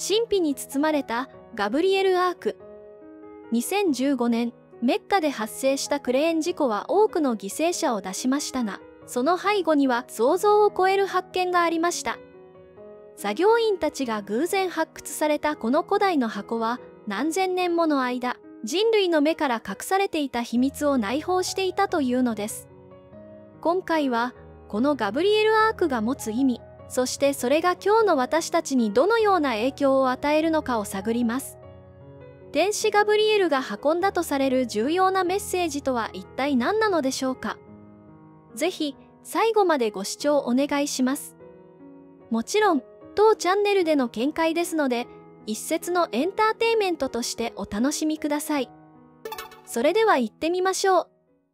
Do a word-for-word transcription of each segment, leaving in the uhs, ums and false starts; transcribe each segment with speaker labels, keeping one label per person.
Speaker 1: 神秘に包まれたガブリエル・アーク。にせんじゅうごねん、メッカで発生したクレーン事故は多くの犠牲者を出しましたが、その背後には想像を超える発見がありました。作業員たちが偶然発掘されたこの古代の箱は、何千年もの間、人類の目から隠されていた秘密を内包していたというのです。今回は、このガブリエル・アークが持つ意味、そしてそれが今日の私たちにどのような影響を与えるのかを探ります。天使ガブリエルが運んだとされる重要なメッセージとは一体何なのでしょうか。ぜひ最後までご視聴お願いします。もちろん当チャンネルでの見解ですので、一節のエンターテインメントとしてお楽しみください。それでは行ってみましょう。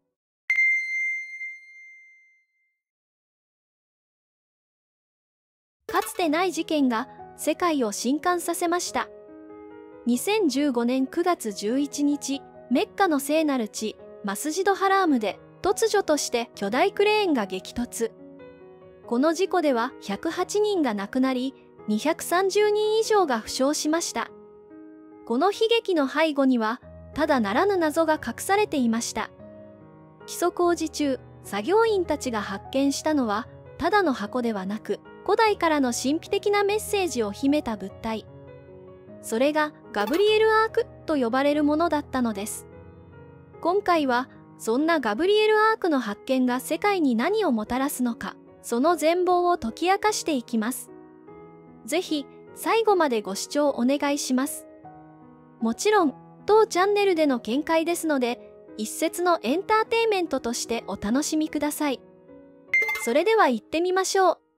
Speaker 1: かつてない事件が世界を震撼させました。にせんじゅうごねんくがつじゅういちにち、メッカの聖なる地、マスジドハラームで突如として巨大クレーンが激突。この事故ではひゃくはちにんが亡くなり、にひゃくさんじゅうにん以上が負傷しました。この悲劇の背後には、ただならぬ謎が隠されていました。基礎工事中、作業員たちが発見したのは、ただの箱ではなく、古代からの神秘的なメッセージを秘めた物体。それがガブリエル・アークと呼ばれるものだったのです。今回はそんなガブリエル・アークの発見が世界に何をもたらすのか、その全貌を解き明かしていきます。ぜひ最後までご視聴お願いします。もちろん当チャンネルでの見解ですので、一節のエンターテインメントとしてお楽しみください。それでは行ってみましょう。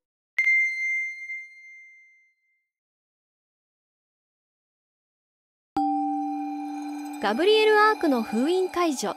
Speaker 1: ガブリエル・アークの封印解除。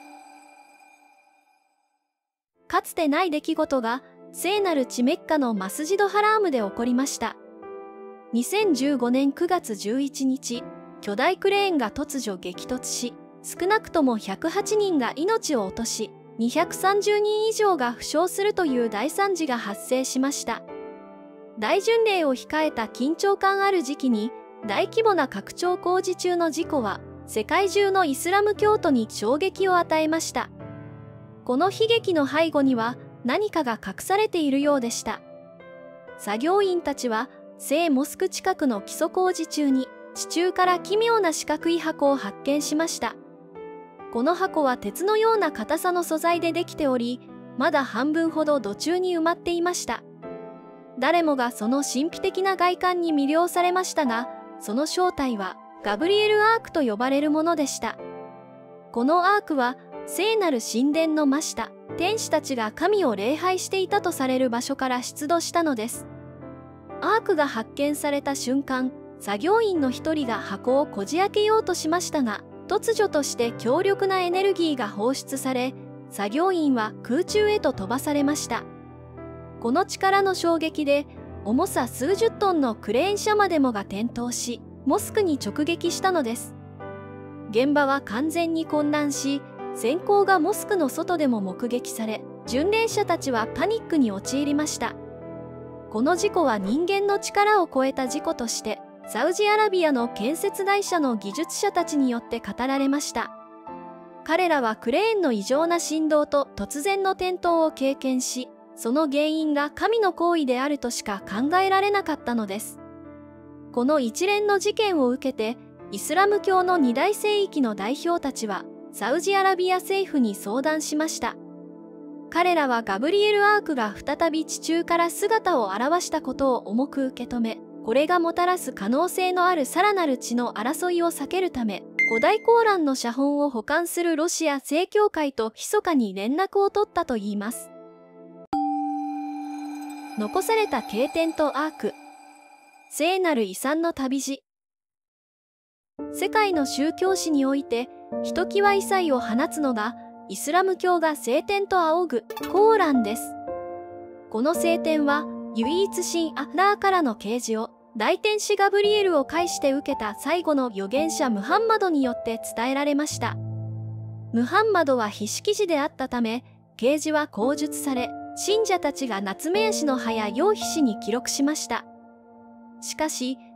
Speaker 1: かつてない出来事が聖なる地メッカのマスジドハラームで起こりました。にせんじゅうごねんくがつじゅういちにち、巨大クレーンが突如激突し、少なくともひゃくはちにんが命を落とし、にひゃくさんじゅうにん以上が負傷するという大惨事が発生しました。大巡礼を控えた緊張感ある時期に、大規模な拡張工事中の事故は、世界中のイスラム教徒に衝撃を与えました。この悲劇の背後には何かが隠されているようでした。作業員たちは聖モスク近くの基礎工事中に地中から奇妙な四角い箱を発見しました。この箱は鉄のような硬さの素材でできており、まだ半分ほど土中に埋まっていました。誰もがその神秘的な外観に魅了されましたが、その正体はガブリエル・アークと呼ばれるものでした。このアークは聖なる神殿の真下、天使たちが神を礼拝していたとされる場所から出土したのです。アークが発見された瞬間、作業員の一人が箱をこじ開けようとしましたが、突如として強力なエネルギーが放出され、作業員は空中へと飛ばされました。この力の衝撃で、重さ数十トンのクレーン車までもが転倒し、モスクに直撃したのです。現場は完全に混乱し、閃光がモスクの外でも目撃され、巡礼者たちはパニックに陥りました。この事故は人間の力を超えた事故として、サウジアラビアの建設会社の技術者たちによって語られました。彼らはクレーンの異常な振動と突然の転倒を経験し、その原因が神の行為であるとしか考えられなかったのです。この一連の事件を受けて、イスラム教の二大聖域の代表たちは、サウジアラビア政府に相談しました。彼らはガブリエル・アークが再び地中から姿を現したことを重く受け止め、これがもたらす可能性のあるさらなる地の争いを避けるため、五大コーランの写本を保管するロシア正教会と密かに連絡を取ったといいます。残された経典とアーク。聖なる遺産の旅路。世界の宗教史において、ひときわ異彩を放つのが、イスラム教が聖典と仰ぐコーランです。この聖典は、唯一神アッラーからの啓示を、大天使ガブリエルを介して受けた最後の預言者ムハンマドによって伝えられました。ムハンマドは非識字であったため、啓示は口述され、信者たちがナツメヤシの葉や楊皮紙に記録しました。しかし、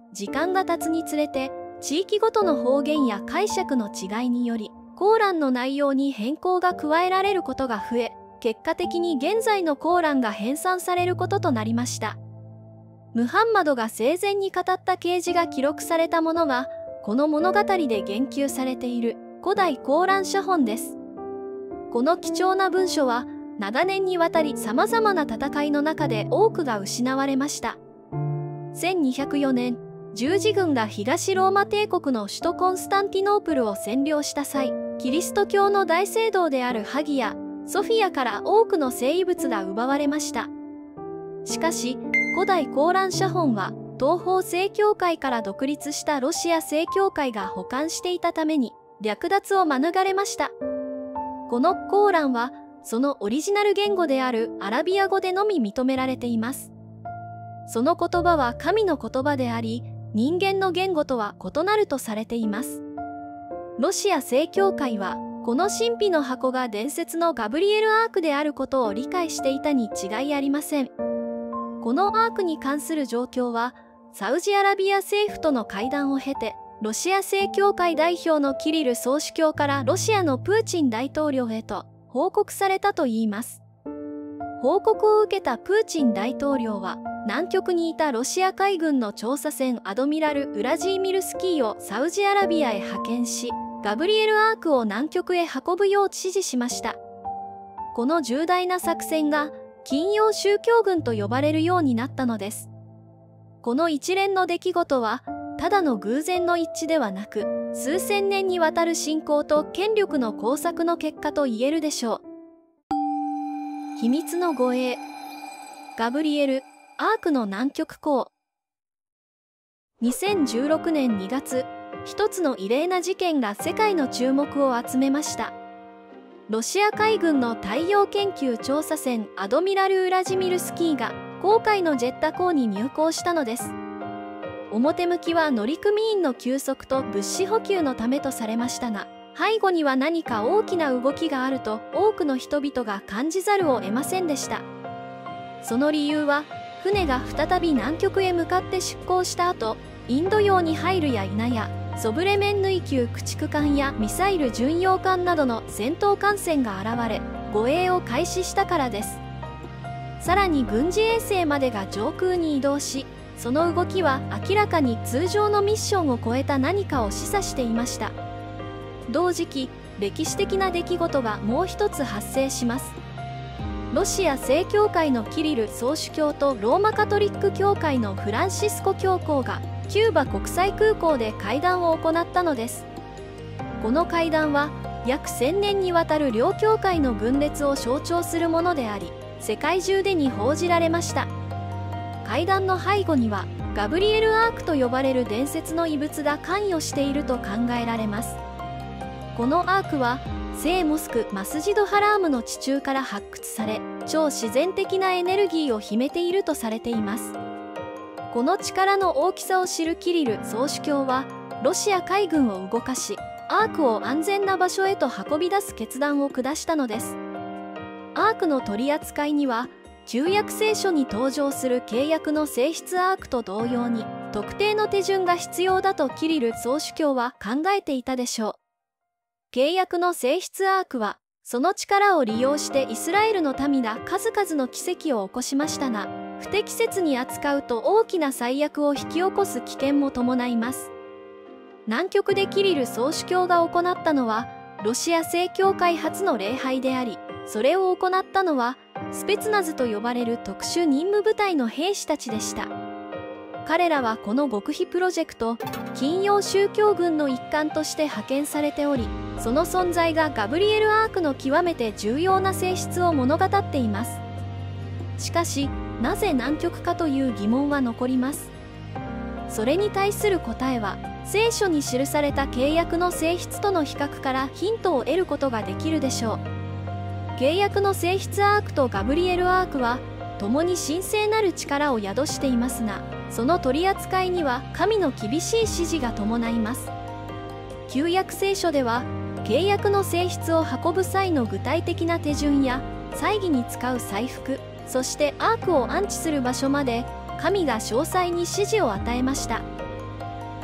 Speaker 1: 時間が経つにつれて地域ごとの方言や解釈の違いによりコーランの内容に変更が加えられることが増え、結果的に現在のコーランが編纂されることとなりました。ムハンマドが生前に語った啓示が記録されたものがこの物語で言及されている古代コーラン写本です。この貴重な文書は長年にわたり様々な戦いの中で多くが失われました。せんにひゃくよねん、十字軍が東ローマ帝国の首都コンスタンティノープルを占領した際、キリスト教の大聖堂であるハギやソフィアから多くの聖遺物が奪われました。しかし、古代コーラン写本は東方正教会から独立したロシア正教会が保管していたために略奪を免れました。このコーランはそのオリジナル言語であるアラビア語でのみ認められています。その言葉は神の言葉であり、人間の言語とは異なるとされています。ロシア正教会はこの神秘の箱が伝説のガブリエルアークであることを理解していたに違いありません。このアークに関する状況はサウジアラビア政府との会談を経て、ロシア正教会代表のキリル総主教からロシアのプーチン大統領へと報告されたといいます。報告を受けたプーチン大統領は、南極にいたロシア海軍の調査船アドミラル・ウラジーミルスキーをサウジアラビアへ派遣し、ガブリエルアークを南極へ運ぶよう指示しました。この重大な作戦が金曜宗教軍と呼ばれるようになったのです。この一連の出来事は、ただの偶然の一致ではなく、数千年にわたる信仰と権力の工作の結果と言えるでしょう。秘密の護衛。ガブリエル・アークの南極港。にせんじゅうろくねんにがつ、一つの異例な事件が世界の注目を集めました。ロシア海軍の太陽研究調査船アドミラル・ウラジミルスキーが航海のジェッタ港に入港したのです。表向きは乗組員の休息と物資補給のためとされましたが、背後には何か大きな動きがあると多くの人々が感じざるを得ませんでした。その理由は、船が再び南極へ向かって出港した後、インド洋に入るや否や、ソブレメンヌイ級駆逐艦やミサイル巡洋艦などの戦闘艦船が現れ、護衛を開始したからです。さらに軍事衛星までが上空に移動し、その動きは明らかに通常のミッションを超えた何かを示唆していました。同時期、歴史的な出来事がもう一つ発生します。ロシア正教会のキリル総主教とローマカトリック教会のフランシスコ教皇がキューバ国際空港で会談を行ったのです。この会談は約せんねんにわたる両教会の分裂を象徴するものであり、世界中でに報じられました。会談の背後にはガブリエル・アークと呼ばれる伝説の遺物が関与していると考えられます。このアークは聖モスク・マスジド・ハラームの地中から発掘され、超自然的なエネルギーを秘めているとされています。この力の大きさを知るキリル総主教はロシア海軍を動かし、アークを安全な場所へと運び出す決断を下したのです。アークの取り扱いには旧約聖書に登場する契約の性質アークと同様に特定の手順が必要だとキリル総主教は考えていたでしょう。契約の性質アークはその力を利用してイスラエルの民が数々の奇跡を起こしましたが、不適切に扱うと大きな災厄を引き起こす危険も伴います。南極でキリル総主教が行ったのはロシア正教会初の礼拝であり、それを行ったのはスペツナズと呼ばれる特殊任務部隊の兵士たちでした。彼らはこの極秘プロジェクト、金曜宗教軍の一環として派遣されており、その存在がガブリエル・アークの極めて重要な性質を物語っています。しかし、なぜ南極かという疑問は残ります。それに対する答えは、聖書に記された契約の性質との比較からヒントを得ることができるでしょう。契約の性質アークとガブリエル・アークは共に神聖なる力を宿していますが、その取り扱いには神の厳しい指示が伴います。旧約聖書では契約の性質を運ぶ際の具体的な手順や祭儀に使う祭服、そしてアークを安置する場所まで神が詳細に指示を与えました。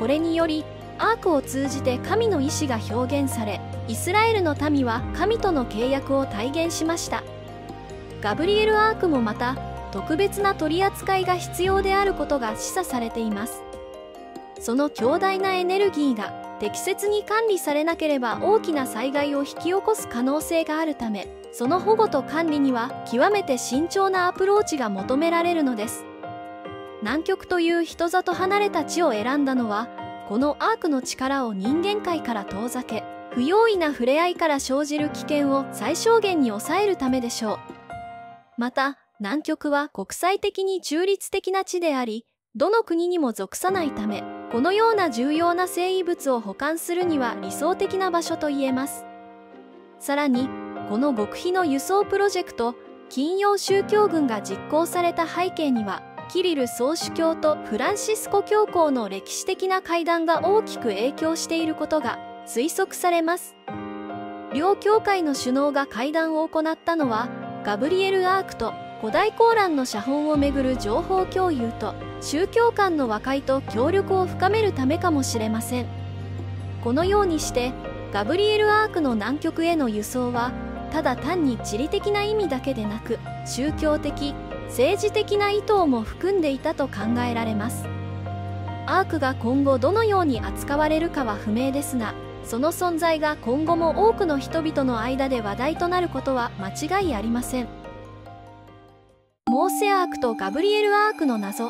Speaker 1: これによりアークを通じて神の意志が表現され、イスラエルの民は神との契約を体現しました。ガブリエルアークもまた特別な取り扱いが必要であることが示唆されています。その強大なエネルギーが適切に管理されなければ大きな災害を引き起こす可能性があるため、その保護と管理には極めて慎重なアプローチが求められるのです。南極という人里離れた地を選んだのは、このアークの力を人間界から遠ざけ、不用意な触れ合いから生じる危険を最小限に抑えるためでしょう。また、南極は国際的に中立的な地であり、どの国にも属さないため、このような重要な生異物を保管するには理想的な場所と言えます。さらに、この極秘の輸送プロジェクト、金曜宗教軍が実行された背景には、キリル総主教とフランシスコ教皇の歴史的な会談が大きく影響していることが推測されます。両教会の首脳が会談を行ったのは、ガブリエル・アークと古代コーランの写本をめぐる情報共有と宗教間の和解と協力を深めるためかもしれません。このようにしてガブリエル・アークの南極への輸送はただ単に地理的な意味だけでなく、宗教的、政治的な意図も含んでいたと考えられます。アークが今後どのように扱われるかは不明ですが、その存在が今後も多くの人々の間で話題となることは間違いありません。モーセアークとガブリエル・アークの謎。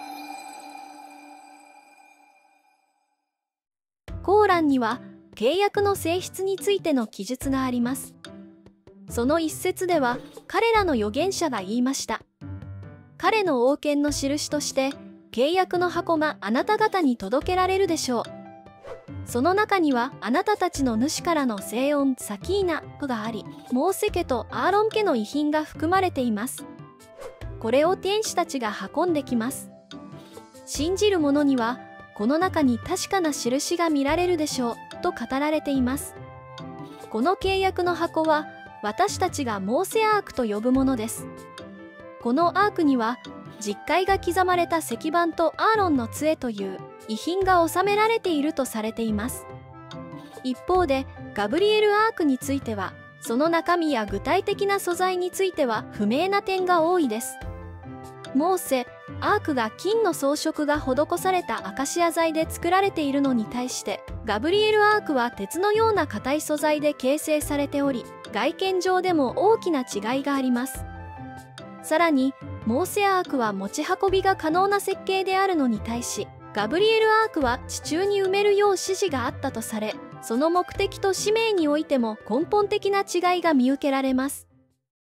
Speaker 1: コーランには契約の性質についての記述があります。その一節では彼らの預言者が言いました。彼の王権の印として契約の箱があなた方に届けられるでしょう。その中にはあなたたちの主からの聖音サキーナがあり、モーセ家とアーロン家の遺品が含まれています。これを天使たちが運んできます。信じる者にはこの中に確かな印が見られるでしょうと語られています。この契約の箱は私たちがモーセアークと呼ぶものです。このアークには十戒が刻まれた石板とアーロンの杖という遺品が収められているとされています。一方でガブリエル・アークについてはその中身や具体的な素材については不明な点が多いです。モーセ、アークが金の装飾が施されたアカシア材で作られているのに対して、ガブリエル・アークは鉄のような硬い素材で形成されており、外見上でも大きな違いがあります。さらに、モーセアークは持ち運びが可能な設計であるのに対し、ガブリエル・アークは地中に埋めるよう指示があったとされ、その目的と使命においても根本的な違いが見受けられます。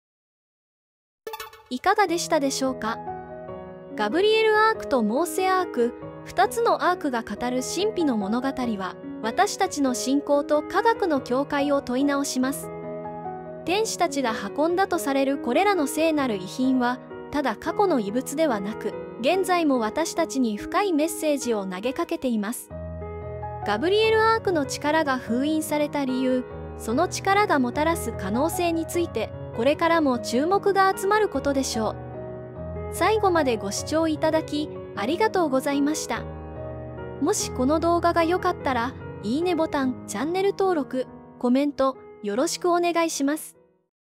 Speaker 1: いかがでしたでしょうか？ガブリエル・アークとモーセアーク、ふたつのアークが語る神秘の物語は、私たちの信仰と科学の境界を問い直します。天使たちが運んだとされるこれらの聖なる遺品は、ただ過去の遺物ではなく、現在も私たちに深いメッセージを投げかけています。ガブリエル・アークの力が封印された理由、その力がもたらす可能性について、これからも注目が集まることでしょう。最後までご視聴いただき、ありがとうございました。もしこの動画が良かったら、いいねボタン、チャンネル登録、コメント、よろしくお願いします。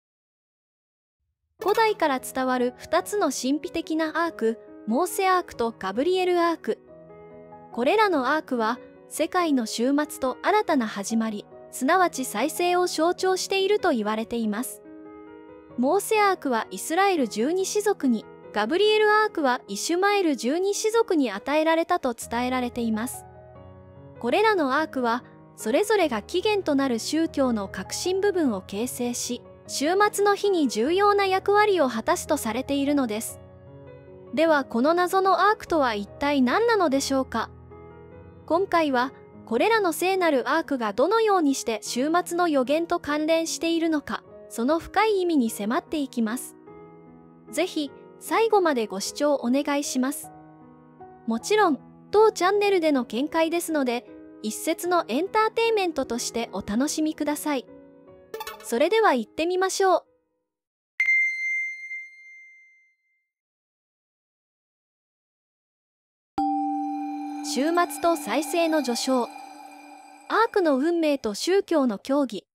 Speaker 1: 古代から伝わるふたつの神秘的なアーク、モーセアークとガブリエル・アーク。これらのアークは、世界の終末と新たな始まり、すなわち再生を象徴していると言われています。モーセアークはイスラエルじゅうに氏族に、ガブリエル・アークはイシュマエルじゅうに氏族に与えられたと伝えられています。これらのアークは、それぞれが起源となる宗教の核心部分を形成し、終末の日に重要な役割を果たすとされているのです。では、この謎のアークとは一体何なのでしょうか？今回は、これらの聖なるアークがどのようにして終末の予言と関連しているのか、その深い意味に迫っていきます。ぜひ、最後までご視聴お願いします。もちろん、当チャンネルでの見解ですので、一説のエンターテインメントとしてお楽しみください。それでは行ってみましょう。 終末と再生の序章。アークの運命と宗教の教義。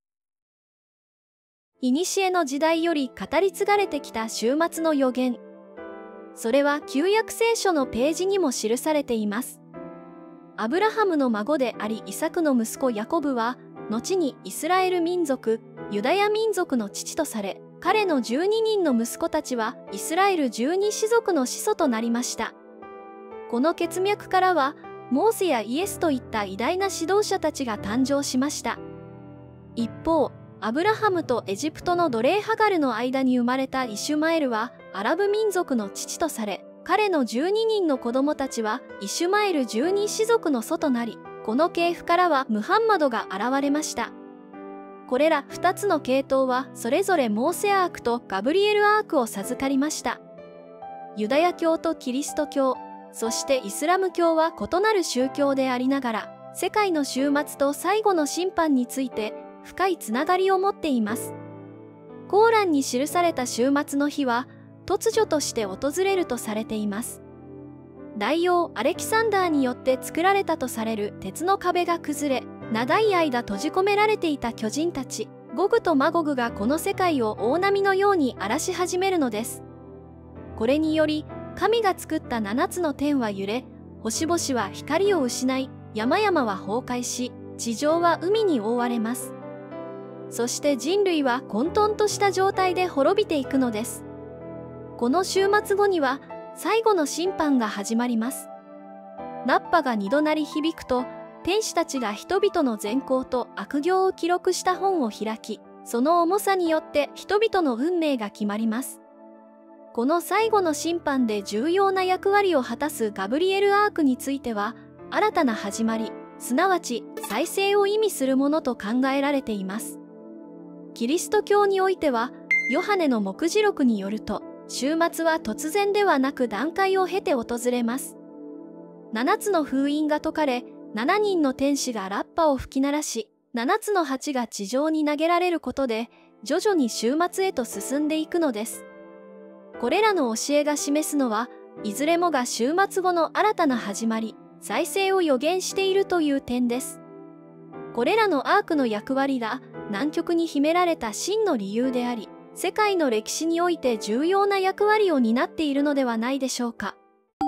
Speaker 1: 古の時代より語り継がれてきた終末の予言。それは旧約聖書のページにも記されています。アブラハムの孫でありイサクの息子ヤコブは、後にイスラエル民族、ユダヤ民族の父とされ、彼のじゅうににんの息子たちはイスラエルじゅうに氏族の始祖となりました。この血脈からは、モーセやイエスといった偉大な指導者たちが誕生しました。一方、アブラハムとエジプトの奴隷ハガルの間に生まれたイシュマエルはアラブ民族の父とされ、彼のじゅうににんの子供たちはイシュマエルじゅうに氏族の祖となり、この系譜からはムハンマドが現れました。これらふたつの系統はそれぞれモーセアークとガブリエルアークを授かりました。ユダヤ教とキリスト教、そしてイスラム教は異なる宗教でありながら、世界の終末と最後の審判について深いつながりを持っています。コーランに記された終末の日は突如として訪れるとされています。大王アレキサンダーによって作られたとされる鉄の壁が崩れ、長い間閉じ込められていた巨人たち、ゴグとマゴグがこの世界を大波のように荒らし始めるのです。これにより、神が作った七つの天は揺れ、星々は光を失い、山々は崩壊し、地上は海に覆われます。そして人類は混沌とした状態で滅びていくのです。この終末後には、最後の審判が始まります。ラッパが二度鳴り響くと、天使たちが人々の善行と悪行を記録した本を開き、その重さによって人々の運命が決まります。この最後の審判で重要な役割を果たすガブリエルアークについては、新たな始まり、すなわち再生を意味するものと考えられています。キリスト教においては、ヨハネの目次録によると、終末は突然ではなく段階を経て訪れます。七つの封印が解かれ、七人の天使がラッパを吹き鳴らし、七つの鉢が地上に投げられることで、徐々に終末へと進んでいくのです。これらの教えが示すのは、いずれもが終末後の新たな始まり、再生を予言しているという点です。これらのアークの役割が南極に秘められた真の理由であり、世界の歴史において重要な役割を担っているのではないでしょうか。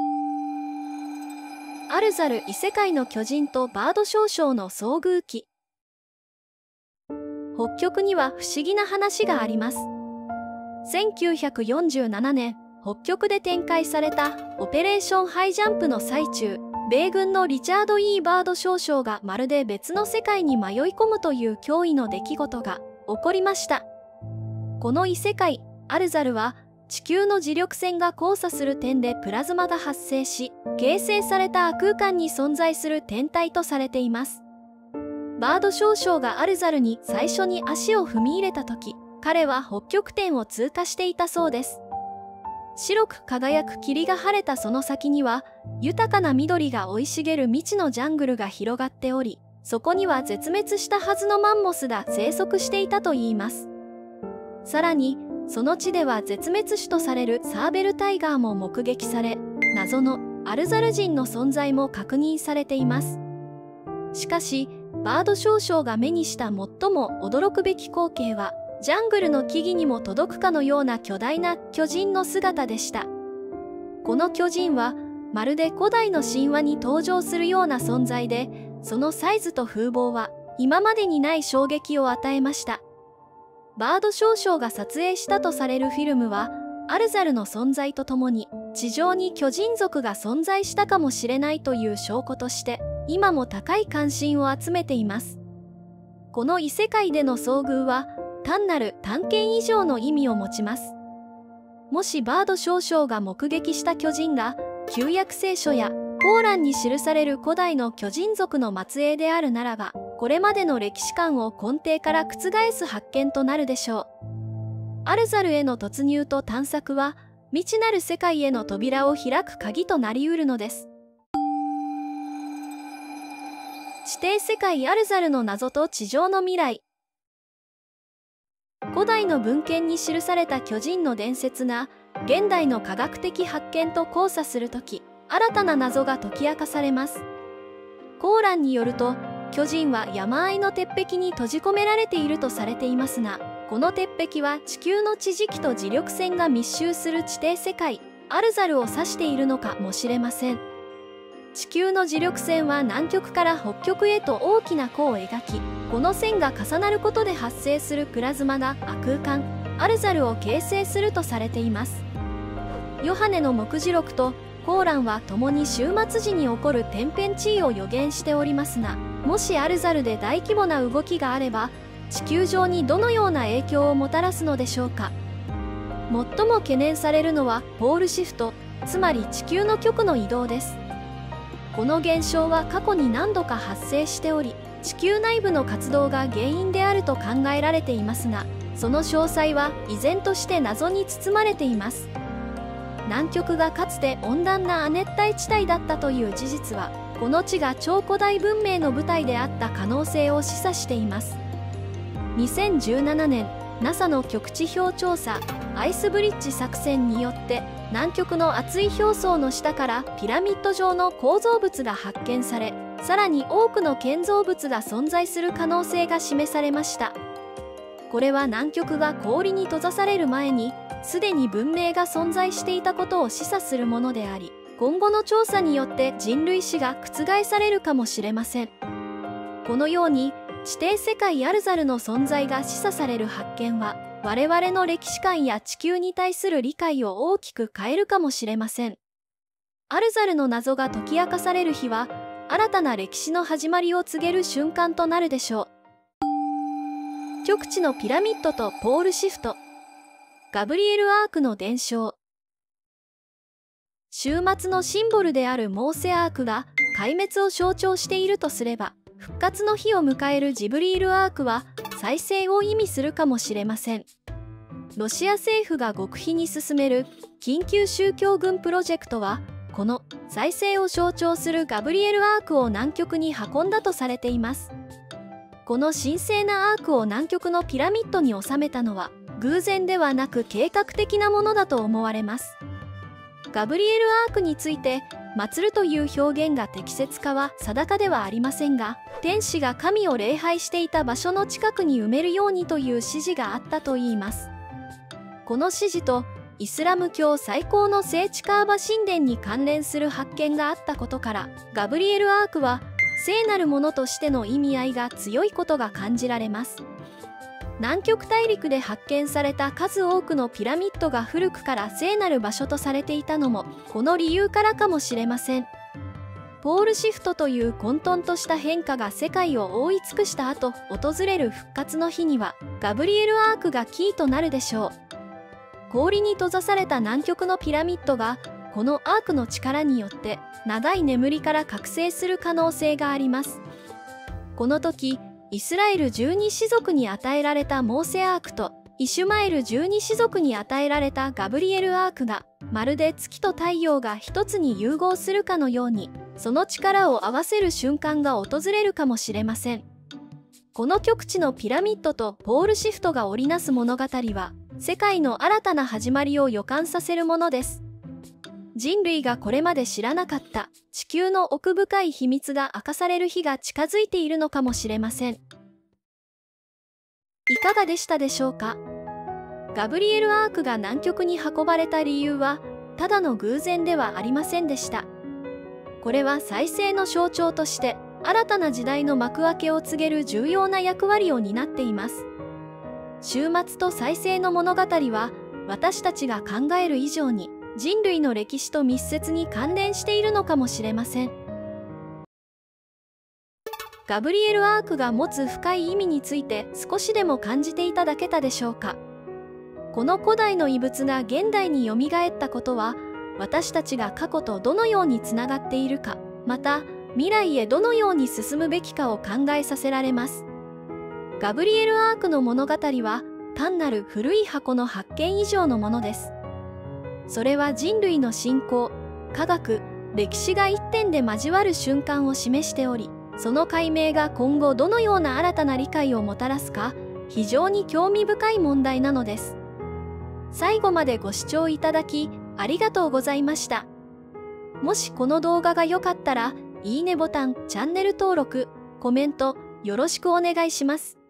Speaker 1: アルザル異世界の巨人とバード少将の遭遇記。北極には不思議な話があります。せんきゅうひゃくよんじゅうななねん、北極で展開されたオペレーションハイジャンプの最中、米軍のリチャード・イー・バード少将がまるで別の世界に迷い込むという驚異の出来事が起こりました。この異世界、アルザルは、地球の磁力線が交差する点でプラズマが発生し、形成された亜空間に存在する天体とされています。バード少将がアルザルに最初に足を踏み入れた時、彼は北極点を通過していたそうです。白く輝く霧が晴れたその先には、豊かな緑が生い茂る未知のジャングルが広がっており、そこには絶滅したはずのマンモスが生息していたといいます。さらに、その地では絶滅種とされるサーベルタイガーも目撃され、謎のアルザル人の存在も確認されています。しかし、バード少将が目にした最も驚くべき光景は、ジャングルの木々にも届くかのような巨大な巨人の姿でした。この巨人は、まるで古代の神話に登場するような存在で、そのサイズと風貌は、今までにない衝撃を与えました。バード少将が撮影したとされるフィルムは、アルザルの存在とともに、地上に巨人族が存在したかもしれないという証拠として、今も高い関心を集めています。この異世界での遭遇は、単なる探検以上の意味を持ちます。もしバード少将が目撃した巨人が、旧約聖書やコーランに記される古代の巨人族の末裔であるならば、これまでの歴史観を根底から覆す発見となるでしょう。アルザルへの突入と探索は、未知なる世界への扉を開く鍵となりうるのです。地底世界アルザルの謎と地上の未来。古代の文献に記された巨人の伝説が現代の科学的発見と交差するとき、新たな謎が解き明かされます。 コーランによると、巨人は山あいの鉄壁に閉じ込められているとされていますが、この鉄壁は地球の地磁気と磁力線が密集する地底世界、アルザルを指しているのかもしれません。地球の磁力線は南極から北極へと大きな弧を描き、この線が重なることで発生するプラズマが亜空間、アルザルを形成するとされています。ヨハネの目次録とコーランは共に終末時に起こる天変地異を予言しておりますが、もしアルザルで大規模な動きがあれば、地球上にどのような影響をもたらすのでしょうか。最も懸念されるのはポールシフト、つまり地球の極の移動です。この現象は過去に何度か発生しており、地球内部の活動が原因であると考えられていますが、その詳細は依然として謎に包まれています。南極がかつて温暖な亜熱帯地帯だったという事実は、この地が超古代文明の舞台であった可能性を示唆しています。にせんじゅうななねん、ナサ の極地表調査、アイスブリッジ作戦によって、南極の厚い表層の下からピラミッド状の構造物が発見され、さらに多くの建造物が存在する可能性が示されました。これは南極が氷に閉ざされる前に、すでに文明が存在していたことを示唆するものであり、今後の調査によって人類史が覆されるかもしれません。このように、地底世界アルザルの存在が示唆される発見は、我々の歴史観や地球に対する理解を大きく変えるかもしれません。アルザルの謎が解き明かされる日は、新たな歴史の始まりを告げる瞬間となるでしょう。極地のピラミッドとポールシフト。ガブリエル・アークの伝承。終末のシンボルであるモーセアークが壊滅を象徴しているとすれば、復活の日を迎えるジブリール・アークは再生を意味するかもしれません。ロシア政府が極秘に進める緊急宗教軍プロジェクトは、この再生を象徴するガブリエル・アークを南極に運んだとされています。この神聖なアークを南極のピラミッドに収めたのは、偶然ではなく計画的なものだと思われます。ガブリエル・アークについて、祀るという表現が適切かは定かではありませんが、天使が神を礼拝していた場所の近くに埋めるようにという指示があったといいます。この指示とイスラム教最高の聖地カーバ神殿に関連する発見があったことから、ガブリエル・アークは聖なるものとしての意味合いが強いことが感じられます。南極大陸で発見された数多くのピラミッドが古くから聖なる場所とされていたのも、この理由からかもしれません。ポールシフトという混沌とした変化が世界を覆い尽くした後、訪れる復活の日には、ガブリエル・アークがキーとなるでしょう。氷に閉ざされた南極のピラミッドが、このアークの力によって、長い眠りから覚醒する可能性があります。この時、イスラエルじゅうに氏族に与えられたモーセアークと、イシュマエルじゅうに氏族に与えられたガブリエル・アークが、まるで月と太陽が一つに融合するかのように、その力を合わせる瞬間が訪れるかもしれません。この極地のピラミッドとポールシフトが織りなす物語は、世界の新たな始まりを予感させるものです。人類がこれまで知らなかった地球の奥深い秘密が明かされる日が近づいているのかもしれません。いかがでしたでしょうか？ガブリエル・アークが南極に運ばれた理由は、ただの偶然ではありませんでした。これは再生の象徴として、新たな時代の幕開けを告げる重要な役割を担っています。終末と再生の物語は、私たちが考える以上に、人類の歴史と密接に関連しているのかもしれません。ガブリエル・アークが持つ深い意味について少しでも感じていただけたでしょうか。この古代の遺物が現代によみがえったことは、私たちが過去とどのようにつながっているか、また未来へどのように進むべきかを考えさせられます。ガブリエル・アークの物語は単なる古い箱の発見以上のものです。それは人類の進行、科学、歴史が一点で交わる瞬間を示しており、その解明が今後どのような新たな理解をもたらすか、非常に興味深い問題なのです。最後までご視聴いただき、ありがとうございました。もしこの動画が良かったら、 いいねボタン、チャンネル登録、コメントよろしくお願いします。